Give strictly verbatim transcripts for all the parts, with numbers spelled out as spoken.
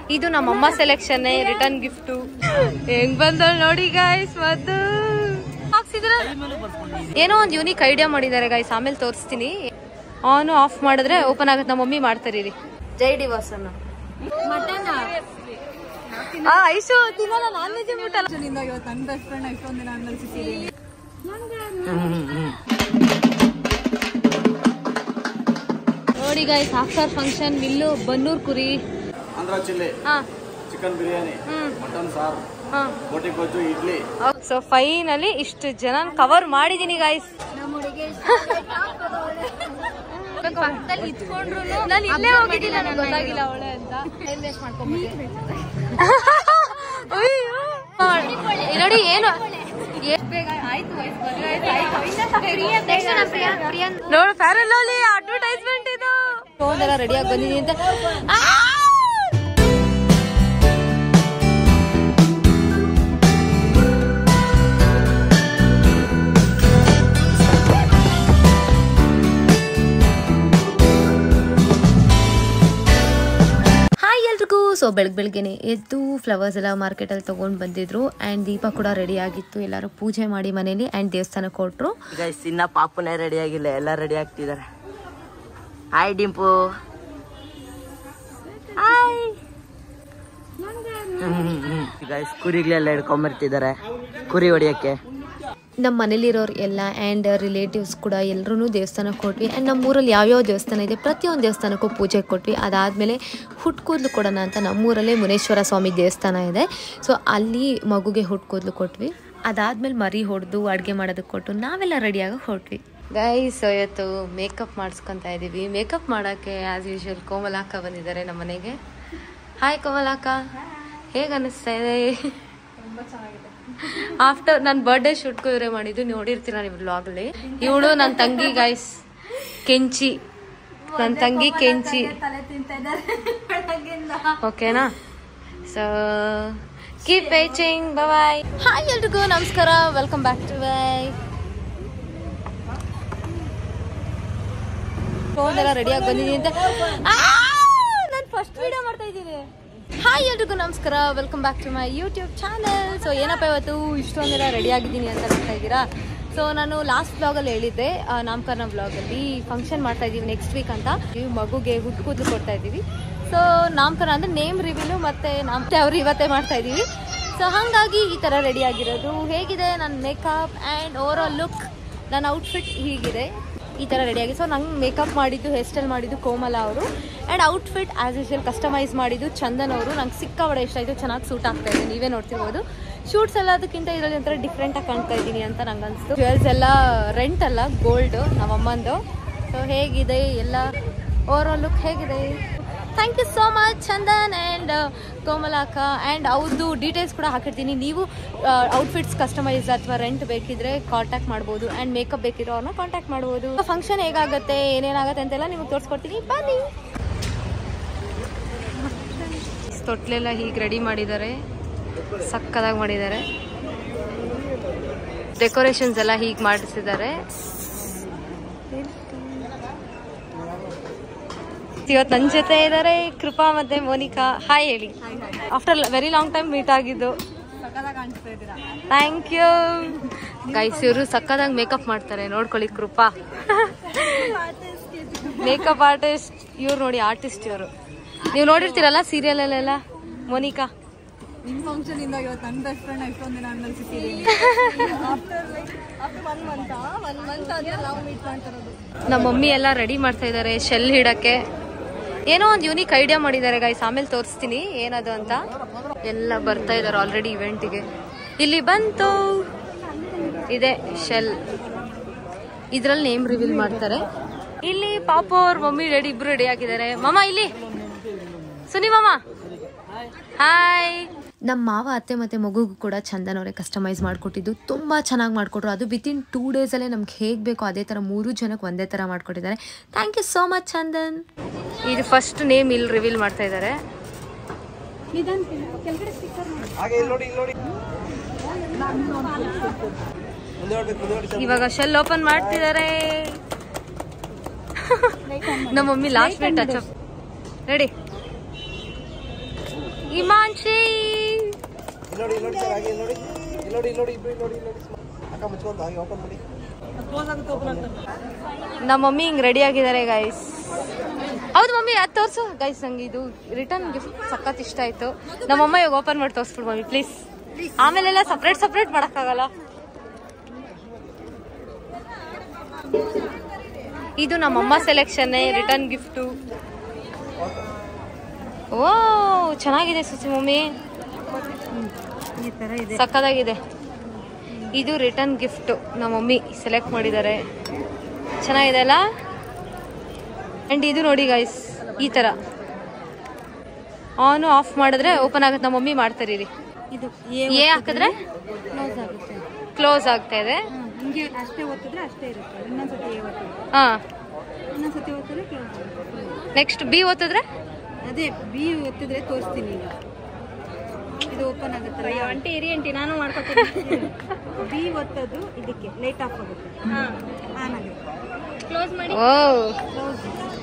ಇದು ನಮ್ಮಮ್ಮ selection return gift ಹೆಂಗ್ ಬಂದಳ ನೋಡಿ ಗಾಯ್ಸ್. ಮದ್ದು ಏನೋ ಒಂದು ಯೂನಿಕ್ ಐಡಿಯಾ ಮಾಡಿದ್ದಾರೆ ಗಾಯ್ಸ್, ಆಮೇಲೆ ತೋರಿಸ್ತೀನಿ. ಆನ್ ಆಫ್ ಮಾಡಿದ್ರೆ ಓಪನ್ ಆಗುತ್ತೆ. ನಮ್ಮ ಮಮ್ಮಿ ಮಾಡ್ತಾರೆ ರೀ. ಜೈ ಡಿವಾಸ್ ಅನ್ನ ಐಶು ತಿನ್ನಲ್ಲ, ನಾನ್ ವೆಜ್ ಬಿಟ್ಟಲ್ಲ. ನನ್ನ ಬೆಸ್ಟ್ ಫ್ರೆಂಡ್ ಐಫೋನ್ ದಿನ ಆದ್ಮೇಲೆ ಸಿಕ್ಕಿದ್ದೀನಿ. ನೋಡಿ ಗಾಯ್ಸ್, ಆಫ್ಟರ್ ಫಂಕ್ಷನ್ ಮಿಲ್ಲು ಬನ್ನೂರ್ ಕುರಿ, Andhra chilli, chicken biryani, mutton ಸಾರು, ಬೋಟಿ ಗೊಜ್ಜು, ಇಡ್ಲಿ. ಸೊ ಫೈನಲಿ ಇಷ್ಟು ಜನ ಕವರ್ ಮಾಡಿದೀನಿ ಗಾಯ್ಸ್. ಇತ್ಕೊಂಡ್ರು ನಾನು ಇಲ್ಲೇ ಹೋಗಿದ್ದಿಲ್ಲ, ನನಗೆ ಗೊತ್ತಾಗಿಲ್ಲ ಅವಳೆ ಅಂತ. ನೋಡಿ ಏನು ನೋಡು ಫ್ಯಾರಲ್ ಲವ್ಲಿ ಅಡ್ವರ್ಟೈಸ್ಮೆಂಟ್ ಇದು. ಎಲ್ಲ ರೆಡಿಯಾಗಿ ಬಂದಿದ್ದೀನಿ ಅಂತ. ಸೊ ಬೆಳಗ್ಗೆ ಬೆಳಗ್ಗೆನೆ ಎದ್ದು ಫ್ಲವರ್ಸ್ ಎಲ್ಲ ಮಾರ್ಕೆಟಲ್ಲಿ ತೊಗೊಂಡು ಬಂದಿದ್ರು. ಆ್ಯಂಡ್ ದೀಪ ಕೂಡ ರೆಡಿ ಆಗಿತ್ತು. ಎಲ್ಲರೂ ಪೂಜೆ ಮಾಡಿ ಮನೇಲಿ ಆ್ಯಂಡ್ ದೇವಸ್ಥಾನಕ್ಕೆ ಕೊಟ್ಟರು. ಗೈಸ್ ಇನ್ನ ಪಾಪುನೇ ರೆಡಿ ಆಗಿಲ್ಲ, ಎಲ್ಲ ರೆಡಿ ಆಗ್ತಿದ್ದಾರೆ. ಹಾಯ್ ಡಿಂಪು. ಹಾಯ್ ಗೈಸ್, ಕುರಿಗಳೆಲ್ಲ ಹಿಡ್ಕೊಂಬರ್ತಿದ್ದಾರೆ ಕುರಿ ಹೊಡಿಯೋಕ್ಕೆ. ನಮ್ಮ ಮನೇಲಿರೋರು ಎಲ್ಲ ಆ್ಯಂಡ್ ರಿಲೇಟಿವ್ಸ್ ಕೂಡ ಎಲ್ಲರೂ ದೇವಸ್ಥಾನಕ್ಕೆ ಕೊಟ್ವಿ. ಆ್ಯಂಡ್ ನಮ್ಮೂರಲ್ಲಿ ಯಾವ್ಯಾವ ದೇವಸ್ಥಾನ ಇದೆ ಪ್ರತಿಯೊಂದು ದೇವಸ್ಥಾನಕ್ಕೂ ಪೂಜೆ ಕೊಟ್ವಿ. ಅದಾದಮೇಲೆ ಹುಟ್ಕೂದಲು ಕೊಡೋಣ ಅಂತ ನಮ್ಮೂರಲ್ಲೇ ಮುನೇಶ್ವರ ಸ್ವಾಮಿ ದೇವಸ್ಥಾನ ಇದೆ. ಸೊ ಅಲ್ಲಿ ಮಗುಗೆ ಹುಟ್ಕೂದಲು ಕೊಟ್ವಿ. ಅದಾದಮೇಲೆ ಮರಿ ಹೊಡೆದು ಅಡುಗೆ ಮಾಡೋದಕ್ಕೆ ಕೊಟ್ಟು ನಾವೆಲ್ಲ ರೆಡಿಯಾಗಿ ಹೊರಟ್ವಿ. ಗೈಸ್ ಇವತ್ತು ಮೇಕಪ್ ಮಾಡಿಸ್ಕೊತಾ ಇದ್ದೀವಿ. ಮೇಕಪ್ ಮಾಡೋಕ್ಕೆ ಆ್ಯಸ್ ಯೂಶುವಲ್ ಕೋಮಲಾಕ ಬಂದಿದ್ದಾರೆ ನಮ್ಮ ಮನೆಗೆ. ಹಾಯ್ ಕೋಮಲಾಕ, ಹೇಗೆ ಅನ್ನಿಸ್ತಾ ಇದೆ? ಆಫ್ಟರ್ ನನ್ನ ಬರ್ಡೇ ಶೂಟ್ಗೂ ಇವರೇ ಮಾಡಿದ್ದು, ನೋಡಿರ್ತೀರ ನೀವು ವ್ಲಾಗಲ್ಲಿ. ಇವಳು ನನ್ನ ತಂಗಿ ಗೈಸ್, ಕೆಂಚಿ, ನನ್ನ ತಂಗಿ ಕೆಂಚಿ. ಓಕೆನಾ? So keep watching, bye. Hi ಎಲ್ರಿಗೂ ನಮಸ್ಕಾರ, welcome back to bye. Phone ಎಲ್ಲ ರೆಡಿಯಾಗಿ ಬಂದಿದ್ದೀನಿ ಅಂತ ನಾನು ಫಸ್ಟ್ ವಿಡಿಯೋ ಮಾಡ್ತಾ ಇದ್ದೀನಿ. ಹಾಯ್ ಎಲ್ರಿಗೂ ನಮಸ್ಕಾರ, welcome back to my YouTube channel. So ಏನಪ್ಪ ಇವತ್ತು ಇಷ್ಟೊಂದೆಲ್ಲ ರೆಡಿ ಆಗಿದ್ದೀನಿ ಅಂತ ಹೇಳ್ತಾ ಇದ್ದೀರಾ. ಸೊ ನಾನು ಲಾಸ್ಟ್ ಬ್ಲಾಗಲ್ಲಿ ಹೇಳಿದ್ದೆ, ನಾಮಕರಣ ಬ್ಲಾಗಲ್ಲಿ ಫಂಕ್ಷನ್ ಮಾಡ್ತಾ ಇದ್ದೀವಿ ನೆಕ್ಸ್ಟ್ ವೀಕ್ ಅಂತ. ಈ ಮಗುಗೆ ಹುಟ್ಕೂದಲು ಕೊಡ್ತಾ ಇದ್ದೀವಿ. ಸೊ ನಾಮಕರಣ ಅಂದರೆ ನೇಮ್ ರಿವೀಲು ಮತ್ತು ನಾಮತೆ ಅವರು ಇವತ್ತೇ ಮಾಡ್ತಾ ಇದ್ದೀವಿ. ಸೊ ಹಾಗಾಗಿ ಈ ಥರ ರೆಡಿ ಆಗಿರೋದು. ಹೇಗಿದೆ ನನ್ನ makeup and overall look, ನನ್ನ ಔಟ್ಫಿಟ್ ಹೀಗಿದೆ, ಈ ಥರ ರೆಡಿಯಾಗಿ. ಸೊ ನಂಗೆ ಮೇಕಪ್ ಮಾಡಿದ್ದು, ಹೇರ್ ಸ್ಟೈಲ್ ಮಾಡಿದ್ದು ಕೋಮಲ ಅವರು. And outfit as usual customize ಮಾಡಿದ್ದು ಚಂದನ್ ಅವರು. ನಂಗೆ ಸಿಕ್ಕಾಪಟ್ಟೆ ಇಷ್ಟ ಆಯಿತು, ಚೆನ್ನಾಗಿ ಸೂಟ್ ಆಗ್ತಾ ಇದೆ, ನೀವೇ ನೋಡ್ತಿರ್ಬೋದು. ಶೂಟ್ಸ್ ಎಲ್ಲದಕ್ಕಿಂತ ಇದರಲ್ಲಿ ಒಂಥರ ಡಿಫ್ರೆಂಟಾಗಿ ಕಾಣ್ತಾ ಇದ್ದೀನಿ ಅಂತ ನಂಗೆ ಅನಿಸ್ತು. ಜ್ಯುವೆಲ್ಸ್ ಎಲ್ಲ ರೆಂಟ್ ಅಲ್ಲ, ಗೋಲ್ಡು ನಮ್ಮಮ್ಮಂದು. ಸೊ ಹೇಗಿದೆ ಎಲ್ಲ ಓವರ್ ಆಲ್ ಲುಕ್ ಹೇಗಿದೆ? Thank you so much Chandan and ಕೋಮಲಾಕ. ಆ್ಯಂಡ್ ಅವ್ರದ್ದು ಡೀಟೇಲ್ಸ್ ಕೂಡ ಹಾಕಿರ್ತೀನಿ. ನೀವು ಔಟ್ಫಿಟ್ಸ್ ಕಸ್ಟಮೈಸ್ ಅಥವಾ ರೆಂಟ್ ಬೇಕಿದ್ರೆ ಕಾಂಟ್ಯಾಕ್ಟ್ ಮಾಡ್ಬೋದು. ಆ್ಯಂಡ್ ಮೇಕಪ್ ಬೇಕಿದ್ರೆ ಅವ್ರನ್ನ ಕಾಂಟ್ಯಾಕ್ಟ್ ಮಾಡ್ಬೋದು. ಫಂಕ್ಷನ್ ಹೇಗಾಗುತ್ತೆ, ಏನೇನಾಗುತ್ತೆ ಅಂತೆಲ್ಲ ನಿಮಗೆ ತೋರಿಸ್ಕೊಡ್ತೀನಿ, ಬನ್ನಿ. ತೊಟ್ಲೆಲ್ಲ ಹೀಗೆ ರೆಡಿ ಮಾಡಿದ್ದಾರೆ, ಸಕ್ಕದಾಗಿ ಮಾಡಿದ್ದಾರೆ. ಡೆಕೋರೇಷನ್ಸ್ ಎಲ್ಲ ಹೀಗೆ ಮಾಡಿಸಿದ್ದಾರೆ. ಇವತ್ತು ನನ್ನ ಜೊತೆ ಇದ್ದಾರೆ ಕೃಪಾ ಮತ್ತೆ ಮೋನಿಕಾ. ಹಾಯ್ ಹೇಳಿ. After very long time meet ಆಗಿದ್ದು. Thank you guys. ಇವರು ಸಕ್ಕದಾಗಿ ಮೇಕಪ್ ಮಾಡ್ತಾರೆ, ನೋಡ್ಕೊಳ್ಳಿ. ಕೃಪಾ ಮೇಕಪ್ ಆರ್ಟಿಸ್ಟ್, ಇವ್ರು ನೋಡಿ ಆರ್ಟಿಸ್ಟ್ ಇವರು. ನೀವು ನೋಡಿರ್ತೀರಲ್ಲ ಸೀರಿಯಲಲ್ಲೆಲ್ಲ. ಮೋನಿಕಾ ನಿಮ್ಮ ಫಂಕ್ಷನ್ ಇಂದ ಇವತ್ತು ನನ್ನ ಬೆಸ್ಟ್ ಫ್ರೆಂಡ್ ಐಫೋನ್ ದಿನ ಆದ್ಮೇಲೆ ಸಿಕ್ಕಿದ್ದೀನಿ. ನಮ್ಮ ಮಮ್ಮಿ ಎಲ್ಲ ರೆಡಿ ಮಾಡ್ತಾ ಇದ್ದಾರೆ ಶೆಲ್ ಹಿಡಕ್ಕೆ. ಏನೋ ಒಂದು ಯೂನಿಕ್ ಐಡಿಯಾ ಮಾಡಿದ್ದಾರೆ ಗೈಸ್, ಆಮೇಲೆ ತೋರಿಸ್ತೀನಿ ಏನದು ಅಂತ. ಎಲ್ಲ ಬರ್ತಾ ಇದ್ದಾರೆ ಆಲ್ರೆಡಿ ಇವೆಂಟಿಗೆ. ಇಲ್ಲಿ ಬಂತು, ಇದೆ ಶೆಲ್, ಇದ್ರಲ್ಲಿ ನೇಮ್ ರಿವೀಲ್ ಮಾಡ್ತಾರೆ. ಇಲ್ಲಿ ಪಾಪ ಅವ್ರ ಮಮ್ಮಿ ರೆಡಿ, ಇಬ್ರು ರೆಡಿ ಆಗಿದ್ದಾರೆ. ಮಾಮ ಇಲ್ಲಿ, ಸುನಿ ಮಾಮ ಹಾಯ್. ನಮ್ಮ ಮಾವ ಅತ್ತೆ ಮತ್ತು ಮಗುಗೂ ಕೂಡ ಚಂದನ್ ಅವರೇ ಕಸ್ಟಮೈಸ್ ಮಾಡಿಕೊಟ್ಟಿದ್ದು. ತುಂಬ ಚೆನ್ನಾಗಿ ಮಾಡಿಕೊಟ್ರು. ಅದು ವಿತಿನ್ ಟೂ ಡೇಸಲ್ಲೇ ನಮ್ಗೆ ಹೇಗೆ ಬೇಕೋ ಅದೇ ಥರ ಮೂರು ಜನಕ್ಕೆ ಒಂದೇ ಥರ ಮಾಡಿಕೊಟ್ಟಿದ್ದಾರೆ. Thank you so much Chandan. ಇದು ಫಸ್ಟ್ ನೇಮ್ ಇಲ್ಲಿ ರಿವೀಲ್ ಮಾಡ್ತಾ ಇದ್ದಾರೆ. ಇವಾಗ ಶೆಲ್ ಓಪನ್ ಮಾಡ್ತಿದ್ದಾರೆ. ನಮ್ಮ mummy last minute touch up. Ready Himanshi ನಮ್ಮ ಮಮ್ಮಿ ಹಿಂಗ್ ರೆಡಿ ಆಗಿದ್ದಾರೆ ಗೈಸ್. ಹೌದು ಮಮ್ಮಿ ಅದು ತೋರ್ಸು ಗೈಸ್. ನಂಗೆ ಇದು ರಿಟರ್ನ್ ಗಿಫ್ಟ್ ಸಖತ್ ಇಷ್ಟ ಆಯ್ತು. ನಮ್ಮಮ್ಮ ಇವಾಗ ಓಪನ್ ಮಾಡಿ ತೋರಿಸ್ಬಿಡು ಮಮ್ಮಿ ಪ್ಲೀಸ್. ಆಮೇಲೆಲ್ಲ ಸಪ್ರೇಟ್ ಸಪ್ರೇಟ್ ಮಾಡಕ್ಕಾಗಲ್ಲ. ಇದು ನಮ್ಮಮ್ಮ ಸೆಲೆಕ್ಷನ್ ರಿಟರ್ನ್ ಗಿಫ್ಟು. ಓ ಚೆನ್ನಾಗಿದೆ ಸುಸಿ ಮಮ್ಮಿ, ಈ ತರ ಇದೆ, ಸಕ್ಕದಾಗಿದೆ. ಇದು ರಿಟರ್ನ್ ಗಿಫ್ಟ್ ನಮ್ಮ ಮಮ್ಮಿ ಸೆಲೆಕ್ಟ್ ಮಾಡಿದ್ದಾರೆ. ಚೆನ್ನಾಗಿದೆ ಅಲ್ಲ. ಅಂಡ್ ಇದು ನೋಡಿ ಗೈಸ್, ಈ ತರ ಆನ್ ಆಫ್ ಮಾಡಿದ್ರೆ ಓಪನ್ ಆಗುತ್ತೆ. ನಮ್ಮ ಮಮ್ಮಿ ಮಾಡ್ತಾರೆ ರೀ. ಇದು ಏ ಹಾಕಿದ್ರೆ ಕ್ಲೋಸ್ ಆಗುತ್ತೆ. ಕ್ಲೋಸ್ ಆಗ್ತಾ ಇದೆ. ಹಿಂಗೆ ಅಷ್ಟೇ ಒತ್ತಿದ್ರೆ ಅಷ್ಟೇ ಇರುತ್ತೆ. ಇನ್ನೊಂದ್ಸತಿ ಎ ಒತ್ತಿದ್ರೆ ಹಾ, ಇನ್ನೊಂದ್ಸತಿ ಒತ್ತಿದ್ರೆ ಕ್ಲೋಸ್ ಆಗುತ್ತೆ. ನೆಕ್ಸ್ಟ್ ಬಿ ಒತ್ತಿದ್ರೆ ಅದೇ ಬಿ ಒತ್ತಿದ್ರೆ ತೋರಿಸ್ತೀನಿ ಈಗ. ಇದು ಓಪನ್ ಆಗುತ್ತಲ್ಲ ಆಂಟಿ, ಇರಿ ಆಂಟಿ ನಾನು ಮಾಡ್ಕೊತೀನಿ. ಬಿ ಒತ್ತೋದು ಇದಕ್ಕೆ ಲೈಟ್ ಆಫ್ ಆಗುತ್ತೆ, ಆನ್ ಆಗುತ್ತೆ. ಕ್ಲೋಸ್ ಮಾಡಿ. ಓ ಕ್ಲೋಸ್.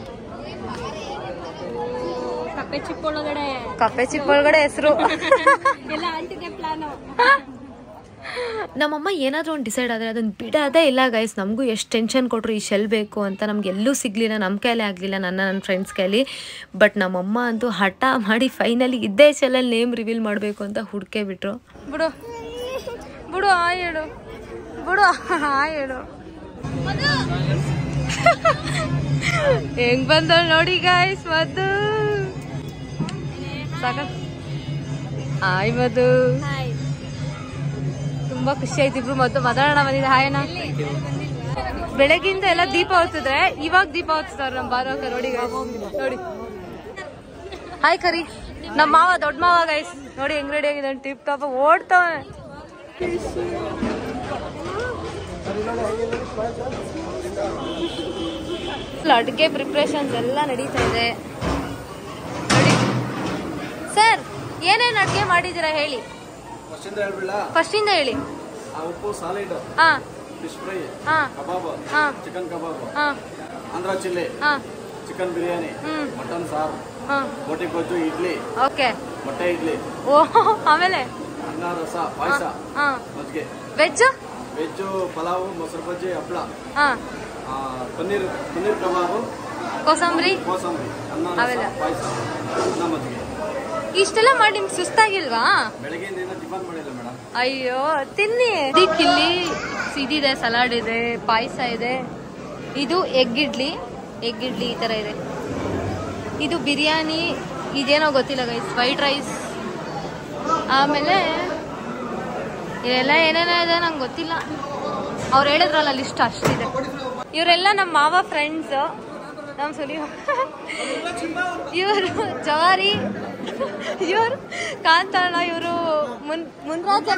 ಕಪ್ಪೆ ಚಿಪ್ ಒಳಗಡೆ ಕಪ್ಪೆ ಚಿಪ್ ಒಳಗಡೆ ಹೆಸರು ಎಲ್ಲ ಆಂಟಿಗೆ ಪ್ಲಾನು. ನಮ್ಮಮ್ಮ ಏನಾದರೂ ಒಂದು ಡಿಸೈಡ್ ಆದರೆ ಅದನ್ನು ಬಿಡೋದೇ ಇಲ್ಲ ಗೈಸ್. ನಮಗೂ ಎಷ್ಟು ಟೆನ್ಷನ್ ಕೊಟ್ಟರು ಈ ಶೆಲ್ ಬೇಕು ಅಂತ. ನಮ್ಗೆ ಎಲ್ಲೂ ಸಿಗಲಿಲ್ಲ, ನಮ್ಮ ಕೈಲೇ ಆಗಲಿಲ್ಲ, ನನ್ನ ನನ್ನ ಫ್ರೆಂಡ್ಸ್ ಕೈಲಿ. ಬಟ್ ನಮ್ಮಮ್ಮ ಅಂತೂ ಹಠ ಮಾಡಿ ಫೈನಲಿ ಇದ್ದೇ ಶೆಲ್ಲಲ್ಲಿ ನೇಮ್ ರಿವೀಲ್ ಮಾಡಬೇಕು ಅಂತ ಹುಡುಕೇ ಬಿಟ್ರು. ಬಿಡು ಬಿಡು ಆ ಹೇಳು ಬಿಡು ಆ ಹೇಳು ಹೆಂಗ್ ಬಂದವಳು ನೋಡಿ ಗೈಸ್. ಮದ್ದು ಸಾಕ. ಹಾಯ್ ಮಧು, ತುಂಬಾ ಖುಷಿ ಆಯ್ತು. ಇಬ್ರು ಮದ್ದು ಮಾತಾಡೋಣ ಬಂದಿದೆ. ಹಾಯಣ್ಣ. ಬೆಳಗಿಂದ ಎಲ್ಲ ದೀಪ ಹೊತ್ತಿದ್ರೆ ಇವಾಗ ದೀಪ ಹೊತ್ತಿಸ್ತಾರ ನಮ್ ಬಾರೋಕ. ನೋಡಿ ಗೈಸ್, ನೋಡಿ. ಹಾಯ್ ಕರಿ. ನಮ್ಮ ಮಾವ, ದೊಡ್ಡ ಮಾವ ಗೈಸ್ ನೋಡಿ ಹೆಂಗ್ ರೆಡಿ ಆಗಿದೆ. ಟಿಪ್ ಟಾಪ್ ಓಡ್ತಾವೆ. ಅಡುಗೆ ಪ್ರಿಪ್ರೇಷನ್ಸ್ ಎಲ್ಲ ನಡೀತಾ ಇದೆ ನೋಡಿ. ಸರ್ ಏನೇನು ಅಡುಗೆ ಮಾಡಿದ್ದೀರಾ ಹೇಳಿ. ಫಸ್ಟ್ ಇಂದ ಹೇಳಿ. ಉಪ್ಪು, ಸಾಲಿಡ್, ಹಾ, ಫಿಶ್ ಫ್ರೈ, ಹಾ, ಕಬಾಬ್, ಹಾ, ಚಿಕನ್ ಕಬಾಬ್, ಹಾ, ಆಂಧ್ರ ಚಿಲ್ಲಿ, ಹಾ, ಚಿಕನ್ ಬಿರಿಯಾನಿ, ಹ್ಮ್, ಮಟನ್ ಸಾರು, ಹಾ, ಬೋಟಿ ಗೊಜ್ಜು, ಇಡ್ಲಿ, ಓಕೆ, ಮೊಟ್ಟೆ ಇಡ್ಲಿ, ಓ, ಆಮೇಲೆ ಅನ್ನ, ರಸ, ಪಾಯಸ, ಹಾ, ಮಜ್ಜಿಗೆ, ವೆಜ್ ವೆಜ್ಜು ಪಲಾವು, ಮೊಸರು ಬಜ್ಜಿ, ಹಪ್ಪಳ, ಹಾ, ಪನ್ನೀರ್ ಪನ್ನೀರ್ ಕಬಾಬು, ಕೋಸಂಬರಿ, ಕೋಸಂಬರಿ, ಅನ್ನ, ಅವೆಲ್ಲ. ರಸ, ಪಾಯಸ, ಅನ್ನ, ಮಜ್ಜಿಗೆ. ಇಷ್ಟೆಲ್ಲ ಮಾಡಿ ನಿಮ್ಗೆ ಸುಸ್ತಾಗಿಲ್ವಾ? ಬೆಳಗ್ಗೆಯಿಂದ ಏನೋ ಟಿಫನ್ ಮಾಡಿಲ್ಲ ಮೇಡಮ್. ಅಯ್ಯೋ ತಿನ್ನಿ. ಇಲ್ಲಿ ಇದಿದೆ, ಸಲಾಡ್ ಇದೆ, ಪಾಯಸ ಇದೆ. ಇದು ಎಗ್ ಇಡ್ಲಿ, ಎಗ್ ಇಡ್ಲಿ ಈ ತರ ಇದೆ. ಇದು ಬಿರಿಯಾನಿ, ಇದೇನೋ ಗೊತ್ತಿಲ್ಲ ಗೈಸ್, ವೈಟ್ ರೈಸ್. ಆಮೇಲೆ ಇದೆಲ್ಲ ಏನೇನೋ ಇದೆ ನಂಗೆ ಗೊತ್ತಿಲ್ಲ. ಅವ್ರು ಹೇಳಿದ್ರಲ್ಲ ಲಿಸ್ಟ್ ಅಷ್ಟಿದೆ. ಇವರೆಲ್ಲ ನಮ್ಮ ಮಾವ ಫ್ರೆಂಡ್ಸ್. ನಮ್ಮ ಸುಲಿ ಇವರು ಜವಾರಿ, ಇವರು ಕಾಂತಣ್ಣ, ಇವರು ಮುನ್ ಮುನ್ರಾಜನ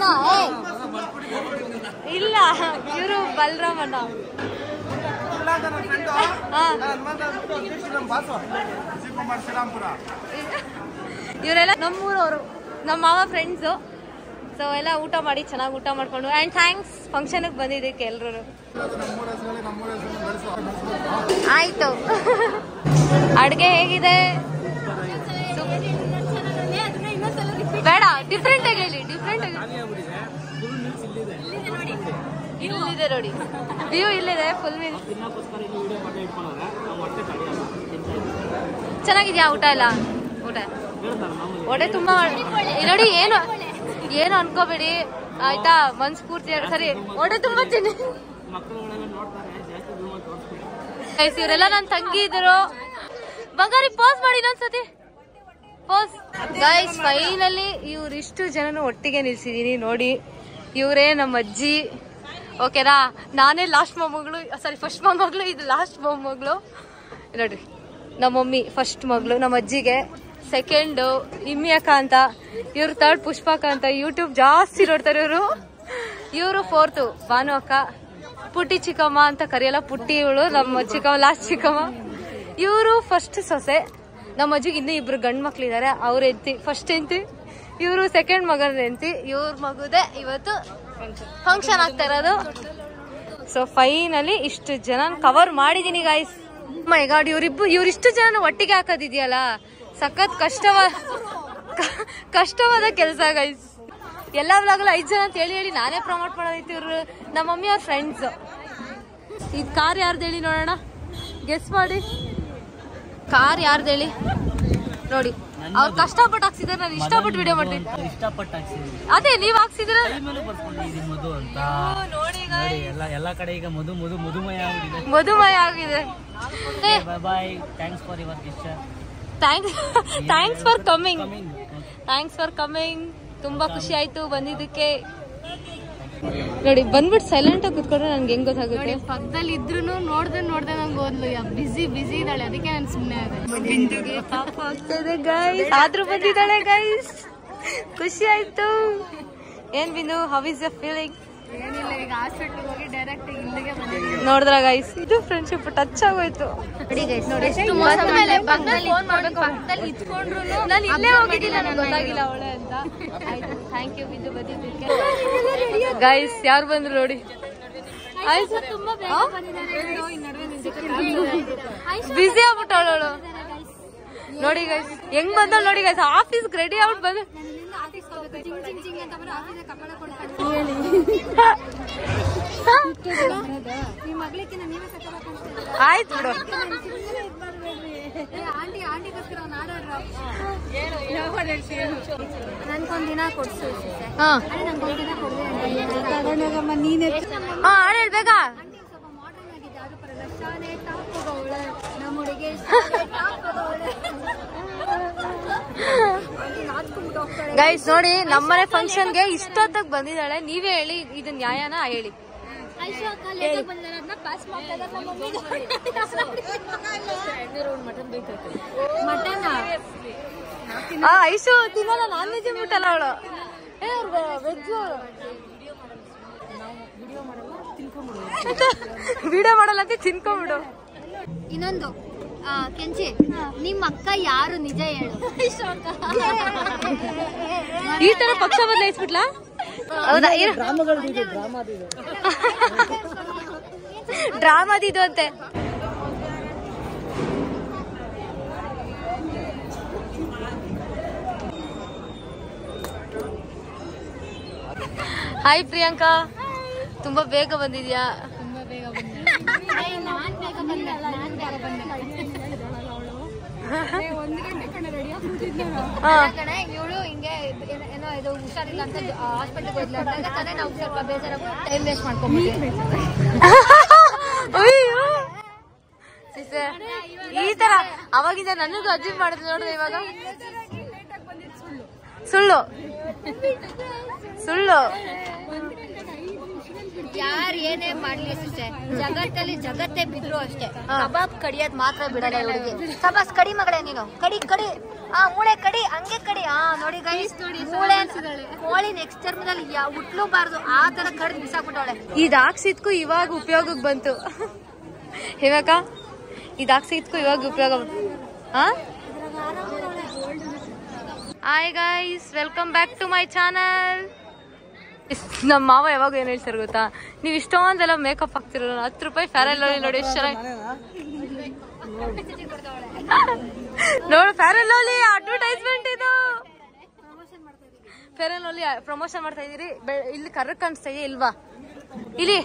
ಇಲ್ಲ, ಇವರು ಬಲರಾಮಣ್ಣ. ಇವರೆಲ್ಲ ನಮ್ಮೂರವರು, ನಮ್ಮ ಮಾವ ಫ್ರೆಂಡ್ಸು. ಸೊ ಎಲ್ಲ ಊಟ ಮಾಡಿ ಚೆನ್ನಾಗಿ ಊಟ ಮಾಡ್ಕೊಂಡು. ಆ್ಯಂಡ್ ಥ್ಯಾಂಕ್ಸ್ ಫಂಕ್ಷನ್ಗೆ ಬಂದಿದ್ದಕ್ಕೆ ಎಲ್ರು. ಆಯ್ತು. ಅಡುಗೆ ಹೇಗಿದೆ? ಬೇಡ, ಡಿಫ್ರೆಂಟ್ ಆಗಿ ಹೇಳಿ. ಡಿಫ್ರೆಂಟ್ ಆಗಿ ಇಲ್ಲಿದೆ ನೋಡಿ, ವ್ಯೂ ಇಲ್ಲಿದೆ ಫುಲ್ ಮೀಲ್. ಚೆನ್ನಾಗಿದ್ಯಾ ಊಟ ಎಲ್ಲ? ಊಟ ಒಡೆ ತುಂಬಾ ನೋಡಿ. ಏನು ಏನು ಅನ್ಕೋಬೇಡಿ ಆಯ್ತಾ, ಮನ್ಸ್ಫೂರ್ತಿ ಸರಿ. ಒಡೆ ತುಂಬಾ ತಿನ್ನಿ. ಇವರೆಲ್ಲ ನನ್ನ ತಂಗಿ ಇದ್ರು. ಬಂಗಾರಿ ಪೋಸ್ ಮಾಡಿ ಇನ್ನೊಂದ್ಸತಿ ಪೋಸ್. ಗೈಸ್ ಫೈನಲಿ ಇವ್ರಿಷ್ಟು ಜನನು ಒಟ್ಟಿಗೆ ನಿಲ್ಸಿದೀನಿ ನೋಡಿ. ಇವರೇ ನಮ್ಮ ಅಜ್ಜಿ, ಓಕೆನಾ? ನಾನೇ ಲಾಸ್ಟ್ ಮೊಮ್ಮಗಳು, ಸಾರಿ ಫಸ್ಟ್ ಮೊಮ್ಮಗಳು, ಇದು ಲಾಸ್ಟ್ ಮೊಮ್ಮಗಳು. ನೋಡ್ರಿ, ನಮ್ಮ ಮಮ್ಮಿ ಫಸ್ಟ್ ಮಗಳು ನಮ್ಮ ಅಜ್ಜಿಗೆ, ಸೆಕೆಂಡು ಇಮ್ಮಿ ಅಕ್ಕ ಅಂತ, ಇವ್ರು ಥರ್ಡ್ ಪುಷ್ಪಕ್ಕ ಅಂತ. ಯೂಟ್ಯೂಬ್ ಜಾಸ್ತಿ ನೋಡ್ತಾರೆ ಇವರು. ಇವರು ಫೋರ್ತು ಭಾನು ಅಕ್ಕ. ಪುಟ್ಟಿ ಚಿಕ್ಕಮ್ಮ ಅಂತ ಕರೆಯಲ್ಲ, ಪುಟ್ಟಿ ಇವಳು ನಮ್ಮ ಚಿಕ್ಕಮ್ಮ, ಲಾಸ್ಟ್ ಚಿಕ್ಕಮ್ಮ. ಇವರು ಫಸ್ಟ್ ಸೊಸೆ. ನಮ್ಮ ಅಜ್ಜಿಗೆ ಇನ್ನೂ ಇಬ್ರು ಗಂಡು ಮಕ್ಳಿದ್ದಾರೆ, ಅವ್ರ ಹೆಂಡತಿ ಫಸ್ಟ್ ಹೆಂಡತಿ. ಇವರು ಸೆಕೆಂಡ್ ಮಗನ ಹೆಂಡತಿ. ಇವ್ರ ಮಗುದೇ ಇವತ್ತು ಫಂಕ್ಷನ್ ಆಗ್ತಾ ಇರೋದು. ಸೊ ಫೈನಲಿ ಇಷ್ಟು ಜನ ಕವರ್ ಮಾಡಿದೀನಿ ಗಾಯ್ಸ್. ಮೈ ಗಾಡ್, ಇವ್ರಿಬ್ರು ಇವ್ರಿಷ್ಟು ಜನ ಒಟ್ಟಿಗೆ ಹಾಕೋದಿದೆಯಲ್ಲ, ಸಖತ್ ಕಷ್ಟವ ಕಷ್ಟವಾದ ಕೆಲಸ ಗೈಸ್. ಎಲ್ಲ ವ್ಲಾಗಲ್ಲ ಐದು ಜನ ಅಂತ ಹೇಳಿ ಹೇಳಿ ನಾನೇ ಪ್ರಮೋಟ್ ಮಾಡೋದೈತಿ. ಇವ್ರು ನಮ್ಮ ಮಮ್ಮಿ ಅವ್ರ ಫ್ರೆಂಡ್ಸ್. ಈ ಕಾರ್ ಯಾರ್ದು ಹೇಳಿ ನೋಡೋಣ, ಗೆಸ್ ಮಾಡಿ. ಕಾರ್ ಯಾರ್ದು ಹೇಳಿ ನೋಡಿ. ಅವ್ರು ಕಷ್ಟಪಟ್ಟು ಹಾಕ್ಸಿದ್ರೆ ನಾನು ಇಷ್ಟಪಟ್ಟು ವಿಡಿಯೋ ಮಾಡ್ತೀನಿ. ಅದೇ ನೀವ್ ಹಾಕ್ಸಿದ್ರ ನೋಡಿ. ಎಲ್ಲ ಕಡೆ ಈಗ ಮಧು ಮಧು ಮಧುಮಯ ಆಗಿದೆ. ಮಧುಮಯ ಆಗಿದೆ. Thanks for your gift. Thanks thanks for coming thanks for coming ತುಂಬಾ ಖುಷಿ ಆಯ್ತು ಬಂದಿದ್ದಕ್ಕೆ. ನೋಡಿ ಬಂದ್ಬಿಟ್ಟು ಸೈಲೆಂಟ್ ಆಗಿ ಕುತ್ಕೊಂಡ್ರೆ ನನ್ಗೆ ಹೆಂಗ್ ಗೊತ್ತಾಗುತ್ತೆ. ಪಕ್ಕದಲ್ಲಿ ಇದ್ರು ನೋಡ್ದೆ ನೋಡ್ದೆ ನಂಗೆ ಓದ್ಲು ಬಿಸಿ ಬಿಸಿ ಇದ್ದಾಳೆ, ಅದಕ್ಕೆ ನಾನು ಸುಮ್ಮನೆ ಅದೇ. ಬಿಂದುಗೆ ಪಾಪ ಆಗ್ತದೆ ಗೈಸ್, ಆದ್ರೂ ಬಂದಿದ್ದಾಳೆ ಗೈಸ್, ಖುಷಿ ಆಯ್ತು. ಏನ್ ಬಿಂದು, ಹೌ ಇಸ್ ದ ಫೀಲಿಂಗ್? ಏನಿಲ್ಲ, ಈಗ ಹಾಸ್ಪಿಟ್ಲ್ ಹೋಗಿ ಡೈರೆಕ್ಟ್ ಇಲ್ಲಿಗೆ ಬಂದಿದ್ದೀವಿ. ನೋಡಿದ್ರ ಗೈಸ್, ಇದು ಫ್ರೆಂಡ್ಶಿಪ್ ಟಚ್ ಆಗೋಯ್ತು. ನೋಡಿ ಪಕ್ಕದಲ್ಲಿ ಇಟ್ಕೊಂಡ್ರು ನಾನು ಇಲ್ಲೇ ಹೋಗಿದ್ದಿಲ್ಲ, ನನಗೆ ಗೊತ್ತಾಗಿಲ್ಲ ಅವಳೆ ಅಂತ. ಆಯ್ತು, ಥ್ಯಾಂಕ್ ಯು ಬಿಂದು ಬಂದಿದ್ದಕ್ಕೆ. ಗೈಸ್ ಯಾರು ಬಂದ್ರು ನೋಡಿ. ಬಿಸಿ ಆಗ್ಬಿಟ್ಟವಳು ನೋಡಿ ಗೈಸ್, ಹೆಂಗ್ ಬಂದವ್ ನೋಡಿ ಗೈಸ್. ಆಫೀಸ್ ರೆಡಿ ಆಗ್ಬಿಟ್ಟು ಬಂದ. ಆಯ್ತು ಬಿಡು. ನನ್ಗೊಂದ್ ದಿನ ಕೊಡ್ಸು. ಹಾ ನನ್ಗೊಂದ್ ದಿನ ಕೊಡ್ದೆ. ನೀನೆ ಹಾ ಹಾಡು ಹೇಳ್ಬೇಕ. ಗೈಸ್ ನೋಡಿ, ನಮ್ಮನೆ ಫಂಕ್ಷನ್ಗೆ ಇಷ್ಟೊತ್ತಾಗ ಬಂದಿದ್ದಾಳೆ. ನೀವೇ ಹೇಳಿ, ಇದು ನ್ಯಾಯನಾ? ಹೇಳಿ. ಹಾ ಐಶು ತಿನ್ನಲ್ಲ, ನಾನ್ ವೆಜ್ ಬಿಟ್ಟಲ್ಲ ಅವಳು. ವೆಜ್ ವಿಡಿಯೋ ಮಾಡಲ್ಲ ಅಂತ ತಿನ್ಕೊಂಡ್ಬಿಡು. ಇನ್ನೊಂದು ಕೆಂಚಿ, ನಿಮ್ಮ ಅಕ್ಕ ಯಾರು ನಿಜ ಹೇಳು. ಈ ತರ ಪಕ್ಷ ಬದಲಾಯಿಸ್ಬಿಟ್ಲಾ? ಹೌದಾ? ಡ್ರಾಮಾದಿದು ಅಂತೆ. ಹಾಯ್ ಪ್ರಿಯಾಂಕಾ, ತುಂಬಾ ಬೇಗ ಬಂದಿದ್ಯಾ? ತುಂಬಾ ಬೇಗ ಬಂದೆ. ನಾನ್ ಬೇಗ ಬಂದೆ, ನಾನ್ ಬೇಗ ಬಂದೆ. ಒಂದು ಗಂಟೆ ಕಣ ರೆಡಿ ಆಗ್ಬಿಟ್ಟಿದ್ದೆ. ಇವಳು ಹಿಂಗೆ ಏನೋ ಇದು ಹುಷಾರಿಲ್ಲ ಅಂತ ಹಾಸ್ಪಿಟಲ್ಗೆ ಹೋಗ್ಲಿಲ್ಲ ಅಂತ, ಅದಕ್ಕೆ ನಾವು ಸ್ವಲ್ಪ ಬೇಜಾರಾಗಿ ಟೈಮ್ ವೇಸ್ಟ್ ಮಾಡ್ಕೊಂಡ್ಬಿಟ್ಟಿದ್ವಿ. ಈ ತರ ಅವಾಗಿಂದ ನನಗೂ ಅಜೀವ್ ಮಾಡಿದ್ರು ನೋಡ್ರಿ. ಇವಾಗ ಸುಳ್ಳು ಸುಳ್ಳು ಯಾರು ಏನೇ ಮಾಡ್ಲಿ ಅಷ್ಟೇ, ಜಗತ್ತಲ್ಲಿ ಜಗತ್ತೇ ಬಿದ್ರು ಅಷ್ಟೇ, ಕಬಾಬ್ ಕಡಿಯೋದ್ ಮಾತ್ರ ಬಿಡಲ್ಲ ಇವಳಿಗೆ. ಕಬಾಬ್ ಕಡಿ ಮಗಳೇ ನೀನು, ಕಡಿ ಕಡಿ ಆ ಮೂಳೆ ಕಡಿ, ಹಂಗೆ ಕಡಿ. ಆ ನೋಡಿ ಗೈಸ್, ಮೂಳೆ ಕೋಳಿ ನೆಕ್ಸ್ಟ್ ಟರ್ಮದಲ್ಲಿ ಹುಟ್ಲೂಬಾರ್ದು, ಆ ತರ ಕಡ್ದು ಬಿಸಾಕ್ಬಿಟ್ಟವಳೆ. ಇದು ಹಾಕ್ಸಿದ್ಕು ಇವಾಗ ಉಪಯೋಗಕ್ಕೆ ಬಂತು. ಇವಾಗ ಇದು ಹಾಕ್ಸಿದ್ಕು ಇವಾಗ ಉಪಯೋಗ. ಹಾ hi guys, welcome back to my channel. ನಮ್ಮ ಮಾವ ಯಾವಾಗ ಏನ್ ಹೇಳ್ತಾರೆ ಗೊತ್ತಾ, ನೀವ್ ಇಷ್ಟೊಂದೆಲ್ಲ ಮೇಕಪ್ ಹಾಕ್ತಿರಲ್ಲ, ಹತ್ತು ರೂಪಾಯಿ ಫೇರಲ್ ಲವ್ಲಿ ನೋಡಿ ಎಷ್ಟು ಚೆನ್ನಾಗಿ. ನೋಡು ಫೇರಲ್ ಲವ್ಲಿ ಅಡ್ವರ್ಟೈಸ್ಮೆಂಟ್ ಇದು. ಫೇರಲ್ ಲವ್ಲಿ ಪ್ರಮೋಷನ್ ಮಾಡ್ತಾ ಇದೀರಿ. ಇಲ್ಲಿ ಕರ್ರಕ್ ಕಾಣಿಸ್ತಾ ಇದೆಯಾ ಇಲ್ವಾ? ಇಲ್ಲಿ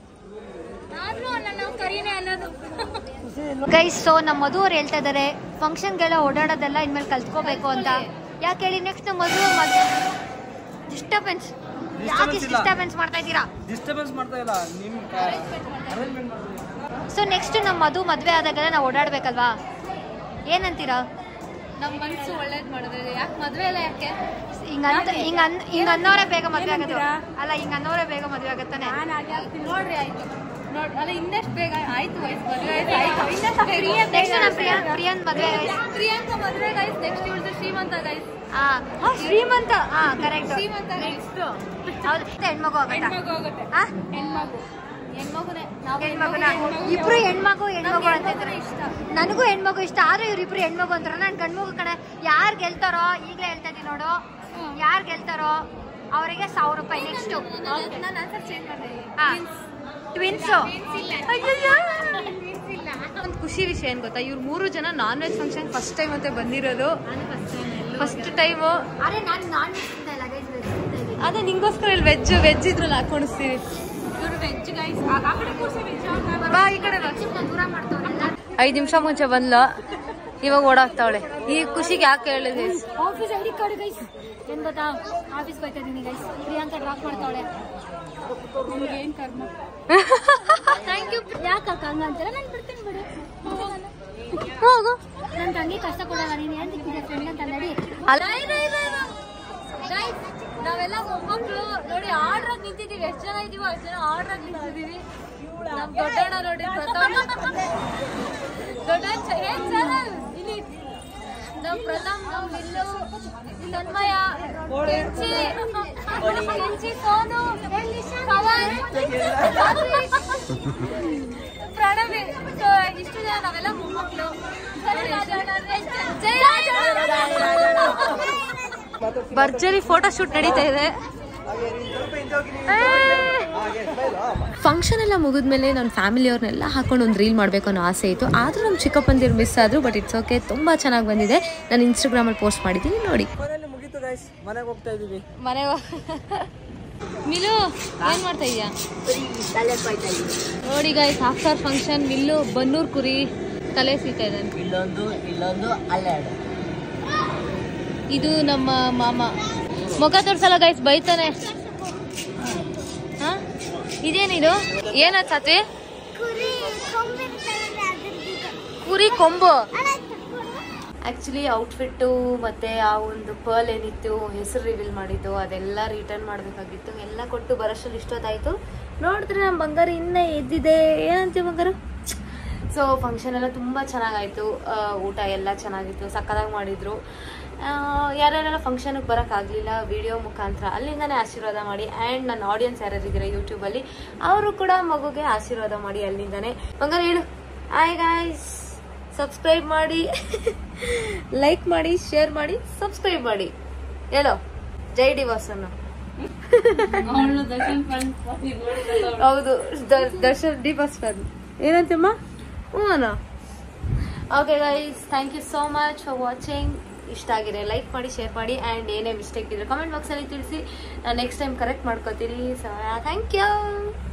ಗೈಸ್, ಸೊ ನಮ್ಮ ಮಧು ಅವ್ರು ಹೇಳ್ತಾ ಇದಾರೆ ಫಂಕ್ಷನ್ಗೆಲ್ಲ ಓಡಾಡೋದೆಲ್ಲ ಇನ್ಮೇಲೆ ಕಲ್ತ್ಕೋಬೇಕು ಅಂತ. ಯಾಕೆ ಹೇಳಿ? ನೆಕ್ಸ್ಟ್ ಮಧು ಡಿಸ್ಟರ್ಬೆನ್ಸ್ ಯಾಕೆ ಡಿಸ್ಟರ್ಬೆನ್ಸ್ ಮಾಡ್ತಾ ಇದ್ದೀರಾ? ಡಿಸ್ಟರ್ಬೆನ್ಸ್ ಮಾಡ್ತಾ ಇಲ್ಲ ನಿಮ್ ಅರೇಂಜ್ಮೆಂಟ್. ಸೊ ನೆಕ್ಸ್ಟ್ ನಮ್ಮ ಮಧು ಮದ್ವೆ ಆದಾಗೆಲ್ಲ ನಾವು ಓಡಾಡ್ಬೇಕಲ್ವಾ, ಏನಂತೀರಾ? ನಮ್ ಮನ್ಸು ಒಳ್ಳೇದ್ ಮಾಡಿದ್ರೆ ಯಾಕೆ ಮದ್ವೆ ಎಲ್ಲ ಯಾಕೆ ಹಿಂಗ ಹಿಂಗ ಹಿಂಗ ಅನ್ನೋರೆ ಬೇಗ ಮದ್ವೆ ಆಗತ್ತೆ ಅಲ್ಲ, ಹಿಂಗ ಅನ್ನೋರೆ ಬೇಗ ಮದ್ವೆ ಆಗತ್ತಾನೆ. ನೋಡ್ರಿ ಆಯ್ತು ನೋಡ್ ಅಲ್ಲ, ಇನ್ನೆಷ್ಟು ಬೇಗ ಆಯ್ತು ವಯಸ್ಸು ಮದ್ವೆ ನೆಕ್ಸ್ಟ್ ನಮ್ಮ ಪ್ರಿಯಾ ಪ್ರಿಯನ್ ಮದ್ವೆ ಪ್ರಿಯಾಂಕಾ ಮದ್ವೆ ಗೈಸ್. ನೆಕ್ಸ್ಟ್ ಇವಳ್ದು ಶ್ರೀಮಂತ ಗೈಸ್. ಹಾ ಶ್ರೀಮಂತ, ಹಾ ಕರೆಕ್ಟ್. ಶ್ರೀಮಂತ ನೆಕ್ಸ್ಟ್ ಹೌದು, ಹೆಣ್ಮಗು ಆಗತ್ತಾ? ಹೆಣ್ಮಗು ಹೆಣ್ಮಗುನೇ ಹೆಣ್ಮಗುನ ಇಬ್ರು ಹೆಣ್ಮಗು ಹೆಣ್ಮಗು ಅಂತ ಇದ್ರೆ ಇಷ್ಟ. ನನಗೂ ಹೆಣ್ಮಗು ಇಷ್ಟ, ಆದ್ರೂ ಇವ್ರಿಬ್ರು ಹೆಣ್ಮಗು ಅಂತಾರ. ನಾನು ಗಂಡ್ಮಗು ಕಡೆ. ಯಾರು ಗೆಲ್ತಾರೋ ಈಗಲೇ ಹೇಳ್ತಾ ಇದೀನಿ ನೋಡು, ಯಾರು ಗೆಲ್ತಾರೋ ಅವರಿಗೆ ಸಾವಿರ ರೂಪಾಯಿ. ನೆಕ್ಸ್ಟ್ ನಾನು ಆನ್ಸರ್ ಚೇಂಜ್ ಮಾಡಿದೆ. ಟ್ವಿನ್ಸು. ಒಂದು ಖುಷಿ ವಿಷಯ ಏನ್ ಗೊತ್ತಾ, ಇವ್ರು ಮೂರು ಜನ non veg function first time ಅಂತ ಬಂದಿರೋದು. First time. ಅರೆ ನಾನು ನಾನ್ ವೆಜ್ ತಿಂತಲ್ಲ ಗೈಸ್, ವೆಜ್ ತಿಂತಾ ಇದ್ದೀನಿ. ಅದೇ ನಿಂಗೋಸ್ಕರ ಇಲ್ಲಿ ವೆಜ್ ವೆಜ್ ಇದ್ರಲ್ಲಿ ಹಾಕೊಂಡಿಸ್ತೀವಿ. ಬಾ ಈ ಕಡೆ ಬಾ. ದೂರ ಮಾಡ್ತಾವ್ರೆ. ಐದು ನಿಮಿಷ ಮುಂಚೆ ಬಂದ್ಲ, ಇವಾಗ ಓಡಾಕ್ತಾವಳೆ. ಈ ಖುಷಿಗೆ ಯಾಕೆ ಹೇಳಿದೆ? ಆಫೀಸ್ ಐಡಿ ಕಾರ್ಡ್ ಗೈಸ್, ಏನ್ ಗೊತ್ತಾ, ಆಫೀಸ್ ಹೋಯ್ತಾ ಇದೀನಿ ಗೈಸ್. ಪ್ರಿಯಾಂಕಾ ಡ್ರಾಪ್ ಮಾಡ್ತಾವಳೆ. ಏನ್ ಕರ್ಮ. Thank you. ಯಾಕೆ ಹಂಗ ಅಂತಾರ? ನಾನು ಬಿಡ್ತೀನಿ ಬಿಡಿ. ಹೋಗು. ನನ್ನ ತಂಗಿ ಕಷ್ಟ ಕೊಡಲ್ಲ, ನೀನು ಏನ್ ತಿಂತಿದ್ದೆ ಫ್ರೆಂಡ್ ಅಂತ ನಡಿ. ಅಲ್ಲ ನಾವೆಲ್ಲ ಮೊಮ್ಮಕ್ಕಳು ನೋಡಿ ಆರ್ಡ್ರ್ ಆಗಿ ನಿಂತಿದೀವಿ. ಎಷ್ಟು ಜನ ಇದೀವೋ ಅಷ್ಟು ಜನ ಆರ್ಡ್ರ್ ಆಗಿ ನಿಂತಿದೀವಿ. ನಮ್ ದೊಡ್ಡಣ್ಣ ನೋಡಿ, ಪ್ರಥಮ್ ದೊಡ್ಡ ಏನ್ ಸರ್ ಇಲ್ಲಿ ನಮ್ ಪ್ರಥಮ್, ನಮ್ ವಿಲ್ಲು, ತನ್ಮಯ, ಕೆಂಚಿ, ಕೆಂಚಿ, ಸೋನು, ಪವನ್, ಪ್ರಣವಿ. ಸೊ ಇಷ್ಟು ಜನ ನಾವೆಲ್ಲ ಮೊಮ್ಮಕ್ಕಳು. ಭರ್ಜರಿ ಫೋಟೋ ಶೂಟ್ ನಡೀತಾ ಇದೆ. ಫಂಕ್ಷನ್ ಎಲ್ಲ ಮುಗಿದ್ಮೇಲೆ ನನ್ನ ಫ್ಯಾಮಿಲಿಯವ್ರನ್ನೆಲ್ಲ ಹಾಕೊಂಡು ಒಂದು ರೀಲ್ ಮಾಡಬೇಕು ಅನ್ನೋ ಆಸೆ ಇತ್ತು. ಆದರೂ ನಮ್ಮ ಚಿಕ್ಕಪ್ಪಂದಿರು ಮಿಸ್ ಆದರು. ಬಟ್ ಇಟ್ಸ್ ಓಕೆ, ತುಂಬ ಚೆನ್ನಾಗಿ ಬಂದಿದೆ. ನಾನು ಇನ್ಸ್ಟಾಗ್ರಾಮಲ್ಲಿ ಪೋಸ್ಟ್ ಮಾಡಿದ್ದೀನಿ, ನೋಡಿ. ಮನೆಗೆ ಹೋಗ್ತಾ ಇದೀವಿ. ಮನೆಗೆ ಮಿಲು ಏನ್ ಮಾಡ್ತಾ ಇದೀಯಾ? ನೋಡಿ ಗೈಸ್, ಆಫ್ಟರ್ ಫಂಕ್ಷನ್ ಮಿಲ್ಲು ಬನ್ನೂರ್ ಕುರಿ ತಲೆ ಸೀತಾ ಇದ್ದಾನೆ. ಇಲ್ಲೊಂದು ಇಲ್ಲೊಂದು ಅಲ್ಲೆರಡು. ಇದು ನಮ್ಮ ಮಾಮ. ಮುಖ ತೋರ್ಸಲ್ಲ ಗೈಸ್, ಬೈತಾನೆ. ಹ ಇದೇನಿದು? ಏನದ್ ಸಾತ್ವಿ? ಕುರಿ ಕೊಂಬು. ಆ್ಯಕ್ಚುಲಿ ಔಟ್ಫಿಟ್ಟು ಮತ್ತು ಆ ಒಂದು ಪರ್ಲ್ ಏನಿತ್ತು, ಹೆಸರು ರಿವೀಲ್ ಮಾಡಿದ್ದು, ಅದೆಲ್ಲ ರಿಟರ್ನ್ ಮಾಡಬೇಕಾಗಿತ್ತು. ಎಲ್ಲ ಕೊಟ್ಟು ಬರೋಷ್ಟರಲ್ಲಿ ಇಷ್ಟೊತ್ತಾಯಿತು. ನೋಡಿದ್ರೆ ನಮ್ಮ ಬಂಗಾರ ಇನ್ನೂ ಎದ್ದಿದೆ. ಏನಂತೀವಿ ಬಂಗಾರ? ಸೊ ಫಂಕ್ಷನ್ ಎಲ್ಲ ತುಂಬ ಚೆನ್ನಾಗಾಯಿತು. ಊಟ ಎಲ್ಲ ಚೆನ್ನಾಗಿತ್ತು, ಸಕ್ಕತ್ತಾಗಿ ಮಾಡಿದರು. ಯಾರ್ಯಾರೆಲ್ಲ ಫಂಕ್ಷನ್ಗೆ ಬರೋಕ್ಕಾಗಲಿಲ್ಲ, ವಿಡಿಯೋ ಮುಖಾಂತರ ಅಲ್ಲಿಂದನೇ ಆಶೀರ್ವಾದ ಮಾಡಿ. ಆ್ಯಂಡ್ ನನ್ನ ಆಡಿಯನ್ಸ್ ಯಾರ್ಯಾರಿದ್ದೀರಾ ಯೂಟ್ಯೂಬಲ್ಲಿ, ಅವರು ಕೂಡ ಮಗುಗೆ ಆಶೀರ್ವಾದ ಮಾಡಿ ಅಲ್ಲಿಂದನೇ. ಬಂಗಾರ ಹೇಳು ಹಾಯ್ ಗಾಯ್ಸ್, ಸಬ್ಸ್ಕ್ರೈಬ್ ಮಾಡಿ, ಲೈಕ್ ಮಾಡಿ, ಶೇರ್ ಮಾಡಿ, ಸಬ್ಸ್ಕ್ರೈಬ್ ಮಾಡಿ. ಹೇಳೋ ಜೈ ಡಿವಾಸನ್ನು. ಹೌದು, ದರ್ಶನ್ ಡಿವಾಸ್ ಫ್ಯಾನ್. ಏನಂತಮ್ಮ? ಹ್ಞೂ ಅಣ್ಣ. Okay guys, thank you so much for watching. ಇಷ್ಟ ಆಗಿದೆ ಲೈಕ್ ಮಾಡಿ, ಶೇರ್ ಮಾಡಿ, ಆ್ಯಂಡ್ ಏನೇ ಮಿಸ್ಟೇಕ್ ಇದ್ರೆ ಕಮೆಂಟ್ ಬಾಕ್ಸಲ್ಲಿ ತಿಳಿಸಿ. ನಾನು ನೆಕ್ಸ್ಟ್ ಟೈಮ್ ಕರೆಕ್ಟ್ ಮಾಡ್ಕೋತೀನಿ. So thank you.